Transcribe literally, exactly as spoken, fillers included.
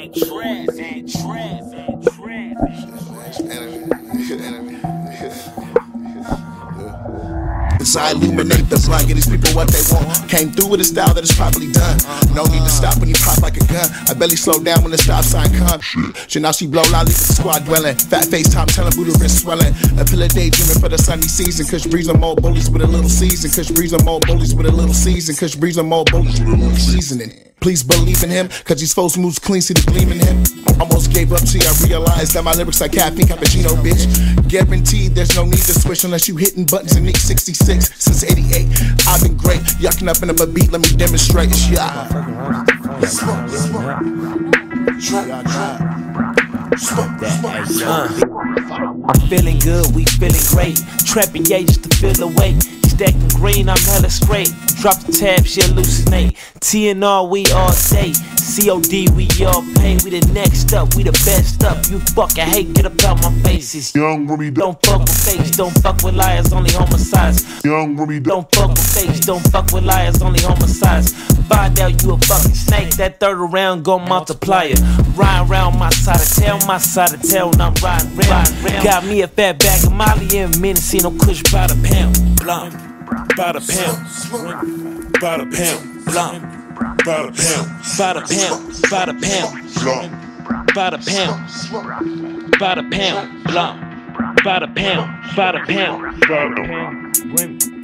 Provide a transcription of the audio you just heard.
and trap and trap and As I illuminate the blunt, give these people what they want. Came through with a style that is properly done. No need to stop when you pop like a gun. I barely slow down when the stop sign come. Shit, now she blow loud, leave the squad dwelling. Fat face time telling Buddha wrist swelling. A pill of daydreaming for the sunny season. Kush breeze on more bullies with a little season. Kush breeze on more bullies with a little season. Kush breeze on more bullies with a little seasoning. Please believe in him, cause these folks moves clean, see the gleam in him. Almost gave up till I realized that my lyrics like caffeine cappuccino, bitch. Guaranteed there's no need to switch unless you hitting buttons in Nick sixty-six. Since eighty-eight, I've been great. Yucking up in a beat, let me demonstrate. Yeah. Smoke, smoke. Trap, trap. Smoke, smoke, smoke. I'm feeling good, we feeling great. Trapping, yeah, just to feel the weight. Stacking green, I'm hella straight. Drop the tab, she hallucinate. T N R, we all day. C O D, we all pay. We the next up, we the best up. You fucking hate, get up out my faces. Young Remy, don't fuck with fakes, don't fuck with liars, only homicides. Young Remy, don't fuck with fakes, don't fuck with liars, only homicides. Find out you a fucking snake, that third round gon' multiply it. Ride around my side of town, my side of town, I'm riding round. Got me a fat bag of Molly and minute, see no kush by the pound. Blunt, by the pound, by the pound, blunt, by the pound, by the pound, by the pound, blunt, by the pound, by the pound, blunt, by the pound, by the pound, by the pound.